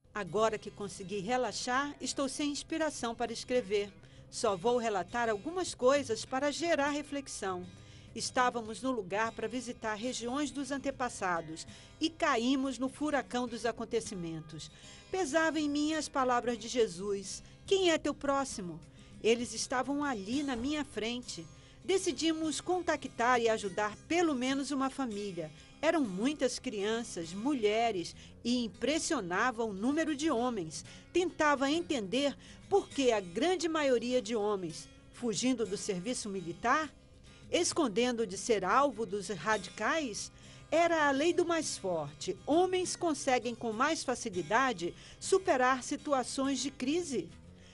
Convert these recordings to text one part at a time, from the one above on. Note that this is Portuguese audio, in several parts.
Agora que consegui relaxar, estou sem inspiração para escrever. Só vou relatar algumas coisas para gerar reflexão. Estávamos no lugar para visitar regiões dos antepassados e caímos no furacão dos acontecimentos. Pesava em mim as palavras de Jesus: quem é teu próximo? Eles estavam ali na minha frente. Decidimos contactar e ajudar pelo menos uma família. Eram muitas crianças, mulheres e impressionava o número de homens. Tentava entender por que a grande maioria de homens, fugindo do serviço militar, escondendo de ser alvo dos radicais, era a lei do mais forte. Homens conseguem com mais facilidade superar situações de crise.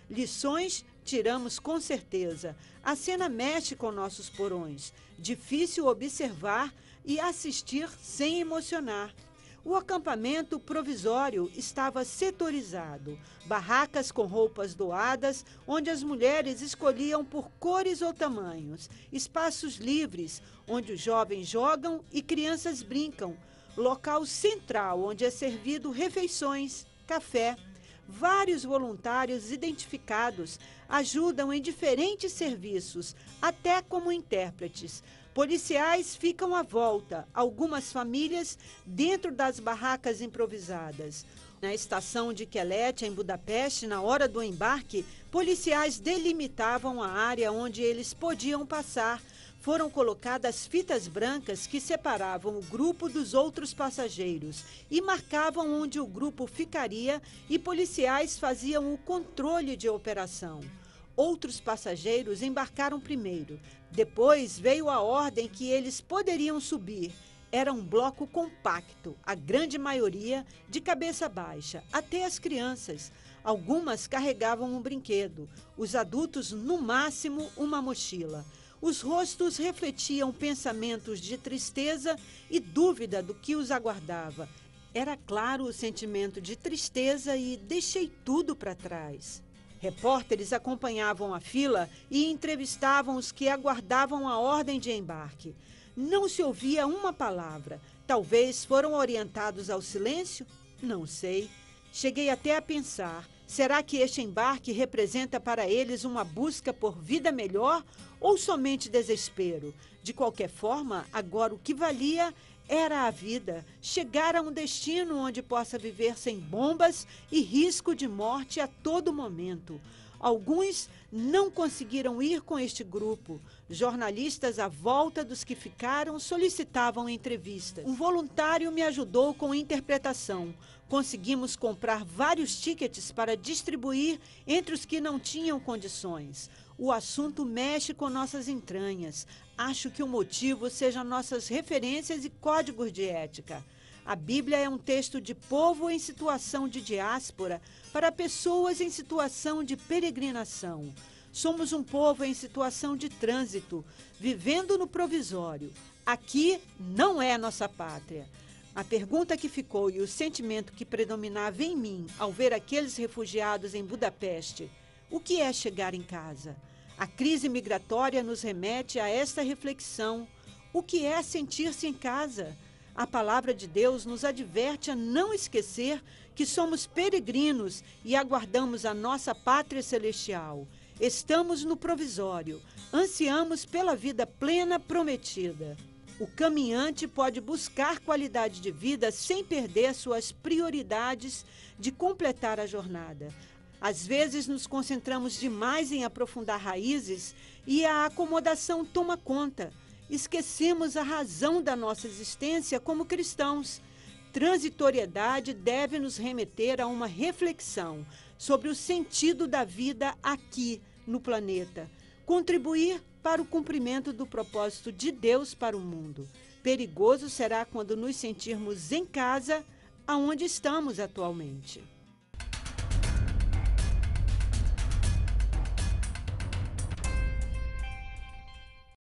Lições tiramos com certeza. A cena mexe com nossos porões. Difícil observar e assistir sem emocionar. O acampamento provisório estava setorizado. Barracas com roupas doadas, onde as mulheres escolhiam por cores ou tamanhos. Espaços livres, onde os jovens jogam e crianças brincam. Local central, onde é servido refeições, café. Vários voluntários identificados ajudam em diferentes serviços, até como intérpretes. Policiais ficam à volta, algumas famílias dentro das barracas improvisadas. Na estação de Keleti, em Budapeste, na hora do embarque, policiais delimitavam a área onde eles podiam passar. Foram colocadas fitas brancas que separavam o grupo dos outros passageiros e marcavam onde o grupo ficaria, e policiais faziam o controle de operação. Outros passageiros embarcaram primeiro. Depois veio a ordem que eles poderiam subir. Era um bloco compacto, a grande maioria de cabeça baixa, até as crianças. Algumas carregavam um brinquedo, os adultos, no máximo, uma mochila. Os rostos refletiam pensamentos de tristeza e dúvida do que os aguardava. Era claro o sentimento de tristeza e deixei tudo para trás. Repórteres acompanhavam a fila e entrevistavam os que aguardavam a ordem de embarque. Não se ouvia uma palavra. Talvez foram orientados ao silêncio? Não sei. Cheguei até a pensar: será que este embarque representa para eles uma busca por vida melhor ou somente desespero? De qualquer forma, agora o que valia era a vida, chegar a um destino onde possa viver sem bombas e risco de morte a todo momento. Alguns não conseguiram ir com este grupo. Jornalistas à volta dos que ficaram solicitavam entrevistas. Um voluntário me ajudou com interpretação. Conseguimos comprar vários tickets para distribuir entre os que não tinham condições. O assunto mexe com nossas entranhas. Acho que o motivo seja nossas referências e códigos de ética. A Bíblia é um texto de povo em situação de diáspora para pessoas em situação de peregrinação. Somos um povo em situação de trânsito, vivendo no provisório. Aqui não é nossa pátria. A pergunta que ficou e o sentimento que predominava em mim ao ver aqueles refugiados em Budapeste: o que é chegar em casa? A crise migratória nos remete a esta reflexão. O que é sentir-se em casa? A palavra de Deus nos adverte a não esquecer que somos peregrinos e aguardamos a nossa pátria celestial. Estamos no provisório, ansiamos pela vida plena prometida. O caminhante pode buscar qualidade de vida sem perder suas prioridades de completar a jornada. Às vezes nos concentramos demais em aprofundar raízes e a acomodação toma conta. Esquecemos a razão da nossa existência como cristãos. Transitoriedade deve nos remeter a uma reflexão sobre o sentido da vida aqui no planeta. Contribuir para o cumprimento do propósito de Deus para o mundo. Perigoso será quando nos sentirmos em casa, aonde estamos atualmente.